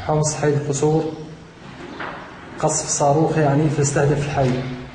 حمص حي الفسور، قصف صاروخي عنيف يستهدف الحي.